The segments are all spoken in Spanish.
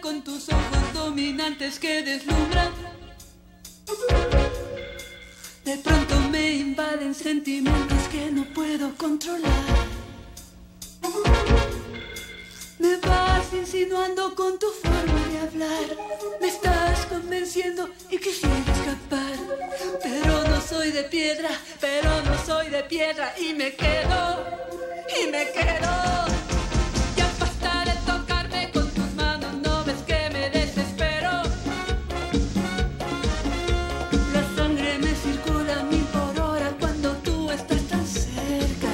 con tus ojos dominantes que deslumbran. De pronto me invaden sentimientos que no puedo controlar. Me vas insinuando con tu forma de hablar. Me estás convenciendo y quisiera escapar. Pero no soy de piedra, pero no soy de piedra. Y me quedo, y me quedo. Ya basta de tocarme con tus manos, no ves que me desespero. La sangre me circula a 1000 por hora cuando tú estás tan cerca.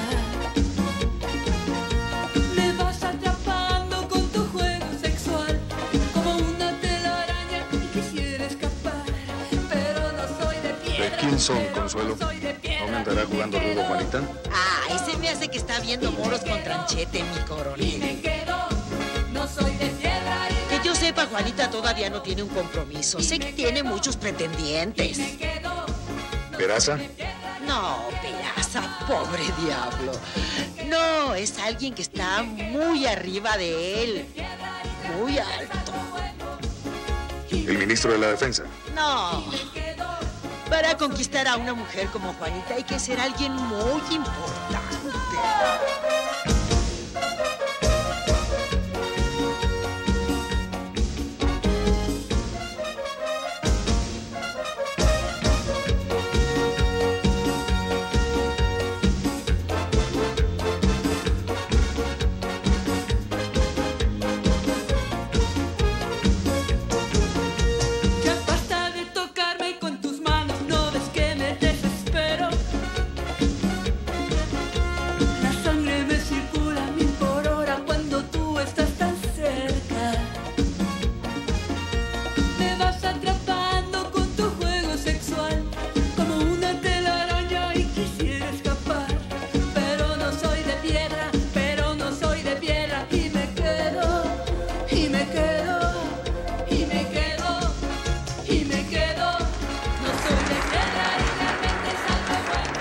Me vas atrapando con tu juego sexual como una telaraña y quisiera escapar. Pero no soy de piedra. ¿De quién son, Consuelo? ¿No me andará jugando rudo, Juanita? Ay, se me hace que está viendo moros con tranchete, mi Y coronel. me quedo, no soy de piedra. Que yo sepa, Juanita todavía no tiene un compromiso. Sé que tiene muchos pretendientes. Me quedo. ¿Peraza? No, Peraza, pobre diablo. No, es alguien que está muy arriba de él. Muy alto. ¿El ministro de la Defensa? No. Para conquistar a una mujer como Juanita hay que ser alguien muy importante. Ya basta de tocarme con tus manos, no ves que me desespero. La sangre me circula a 1000 por hora cuando tú estás tan cerca. Me vas atrapando con tu juego sexual como una telaraña y quisiera escapar. Pero no soy de piedra, pero no soy de piedra. Y me quedo, y me quedo, y me quedo, y me quedo. No soy de piedra y realmente es algo bueno.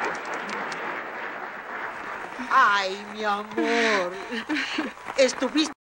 Ay, mi amor. Estuviste